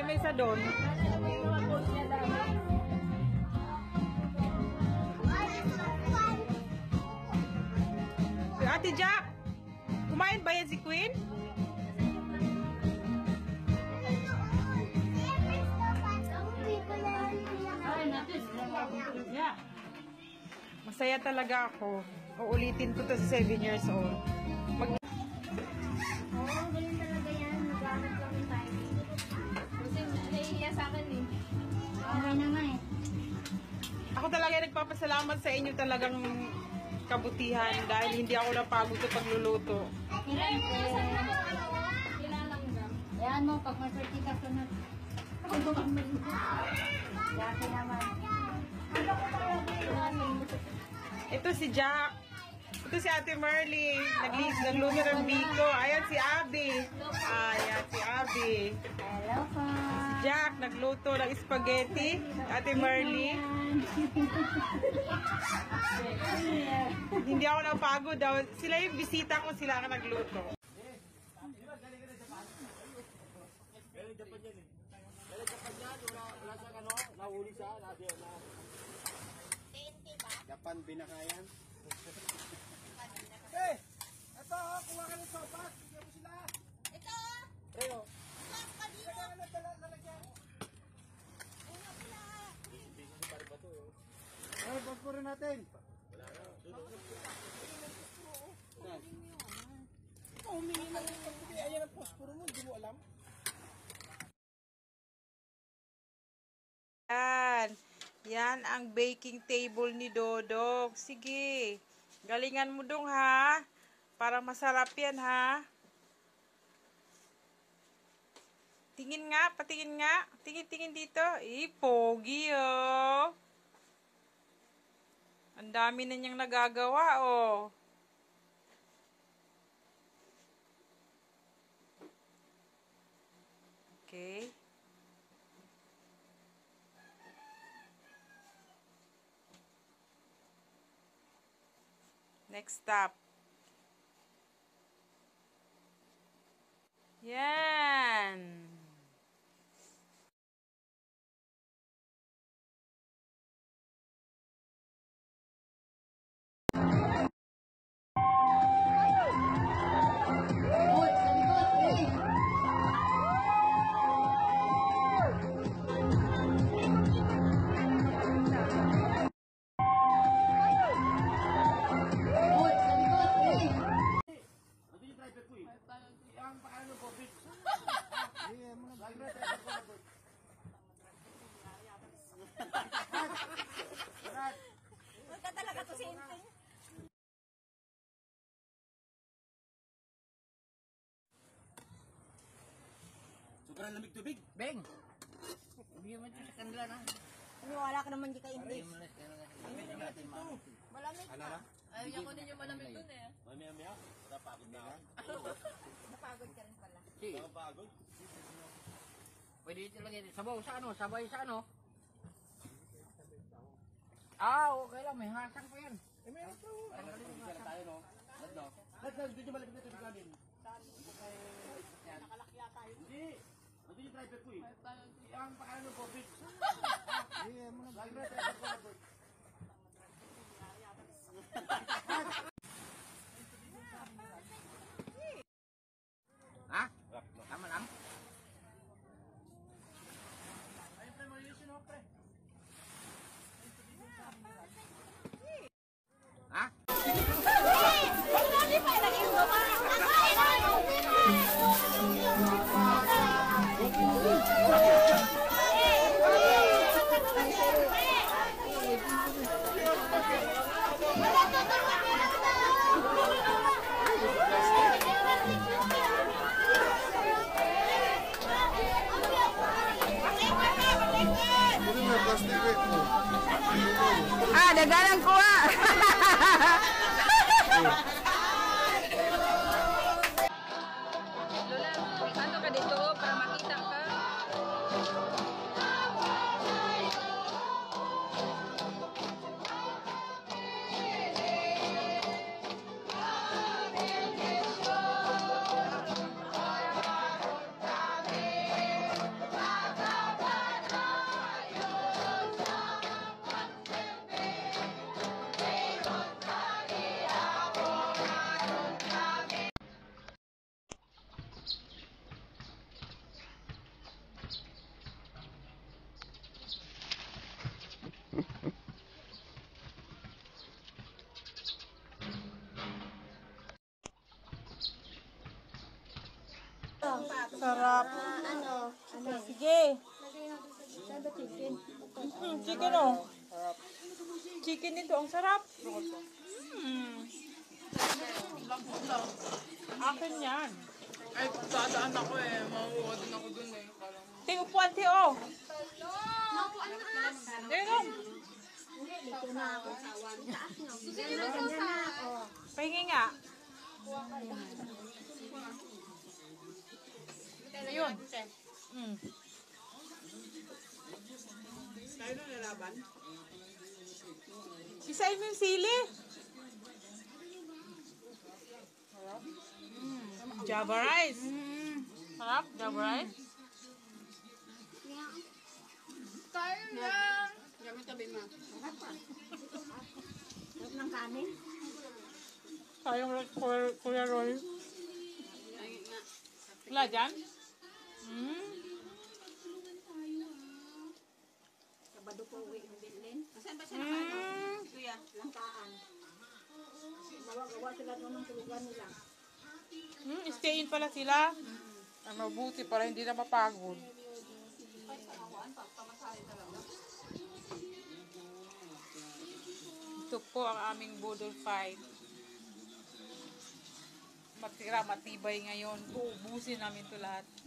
may isa doon. Ate Jack, kumain ba yan si Queen? Masaya talaga ako. Uulitin ko to sa 7 years old. Oo, ganyan talaga yan. Mag-anak lang tayo. Kasi naiiya sa akin eh. Okay naman eh. Ako talaga nagpapasalamat sa inyo talagang kabutihan dahil hindi ako napagod sa pagluluto. Yan mo, pag masarti ka sunod. Dati naman. Ito si Jack. Ito si Ate Merly. Nagluto ng biko. Ayan si Abby. Ayan si Abby. Hello po. Si Jack nagluto ng spaghetti. Ate Merly. Hindi ako napagod daw. Sila yung bisita ko, sila ang nagluto. Japan binakayan. Eh, ito, kuha ka ng sopas. Bigyan mo sila. Ito! Pero, Ito ka dito! lalagyan. Una pala! Ay, pasporo natin. Humingi lang yung pagbigay. Ayan ang pasporo mo, hindi mo alam. Yan ang baking table ni Dodong. Sige. Galingan mo dong ha. Para masarap yan ha. Tingin nga, patingin nga. Tingin dito. Pogi oh. Ang dami na niyang nagagawa oh. Okay. Next stop. Yan. Ang paano po, bitch? Hindi mo na. Huwag ka talaga to sinting. Sobrang lamig tubig. Beng! Hindi mo sa kanila na. Wala ka naman di ka hindi. Malamig ka. Ayaw ko din yung malamig dun eh. Maya-maya, napagod na ako. Napagod ka rin pala. Napagod? Pwede ito lagyan. Sabaw sa ano? Sabay sa ano? Okay lang. May hasang pa yan. Eh, meron ito. Tanggalin tayo, no? Lad, dito malapit na tubig namin. Nakalakya tayo. Hindi. Ito yung driver ko eh. Ang paano po, bitch? Hindi, mo na. Driver ko na, bitch. Ha? Tama lang? Ayun pre, malinis yun ako pre. Ha? Hindi pa lagi mo ba? Dagalang kuha. Lola, ano ka dito para makita ka? Sarap. Ano? Sige. Lagay natin sa gitna ba chicken? Chicken oh. Chicken nito, ang sarap. Akin yan. Ay, dadaan ako eh. Makuha din ako dun eh. Parang... Te, upuan te oh. Dito. Dito na ako. Gusto niyo ng sausa? Pahingi nga. Ayun. Tayo na nalaban. Isain mo yung sili. Java rice. Sarap, Java rice. Tayo lang! Sarap ng kanin. Sayang Kuya Roy. Wala dyan? Sabado po uwi ng Berlin. Saan ba siya nakano? Kuya. Langkaan. Gawa sila doon ng tulugan nila. Stay in pala sila. Ang mabuti para hindi na mapagod. Ito po ang aming budol fight. Matira, matibay ngayon. Uubusin namin ito lahat.